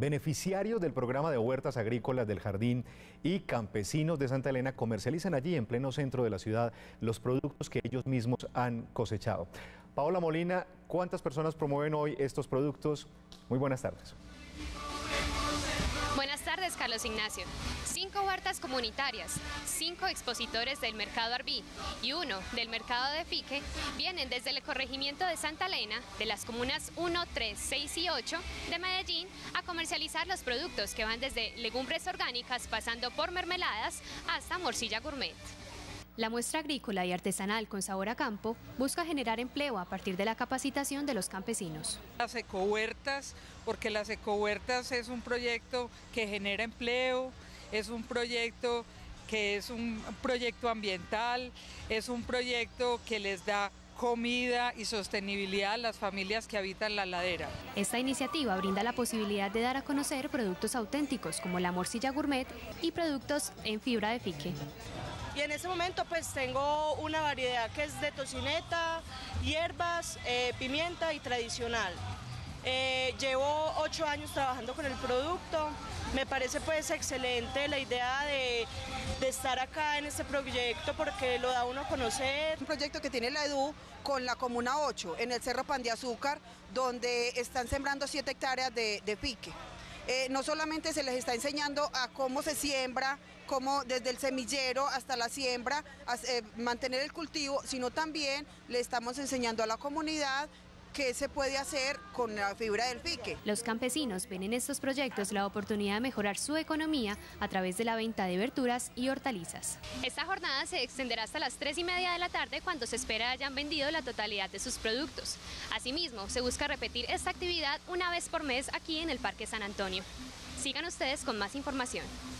Beneficiarios del programa de huertas agrícolas del Jardín y campesinos de Santa Elena comercializan allí en pleno centro de la ciudad los productos que ellos mismos han cosechado. Paola Molina, ¿cuántas personas promueven hoy estos productos? Muy buenas tardes. Buenas tardes, Carlos Ignacio. 5 huertas comunitarias, 5 expositores del Mercado Arbí y 1 del Mercado de Fique vienen desde el corregimiento de Santa Elena, de las comunas 1, 3, 6 y 8 de Medellín, a comercializar los productos que van desde legumbres orgánicas pasando por mermeladas hasta morcilla gourmet. La muestra agrícola y artesanal con sabor a campo busca generar empleo a partir de la capacitación de los campesinos. Las ecohuertas, porque las ecohuertas es un proyecto que genera empleo, es un proyecto que es un proyecto ambiental, es un proyecto que les da comida y sostenibilidad a las familias que habitan la ladera. Esta iniciativa brinda la posibilidad de dar a conocer productos auténticos como la morcilla gourmet y productos en fibra de fique. Y en este momento pues tengo una variedad que es de tocineta, hierbas, pimienta y tradicional. Llevo 8 años trabajando con el producto, me parece pues excelente la idea de estar acá en este proyecto porque lo da uno a conocer. Un proyecto que tiene la EDU con la Comuna 8 en el Cerro Pan de Azúcar, donde están sembrando 7 hectáreas de fique. No solamente se les está enseñando a cómo se siembra, cómo desde el semillero hasta la siembra, mantener el cultivo, sino también le estamos enseñando a la comunidad qué se puede hacer con la fibra del fique. Los campesinos ven en estos proyectos la oportunidad de mejorar su economía a través de la venta de verduras y hortalizas. Esta jornada se extenderá hasta las 3:30 de la tarde, cuando se espera hayan vendido la totalidad de sus productos. Asimismo, se busca repetir esta actividad una vez por mes aquí en el Parque San Antonio. Sigan ustedes con más información.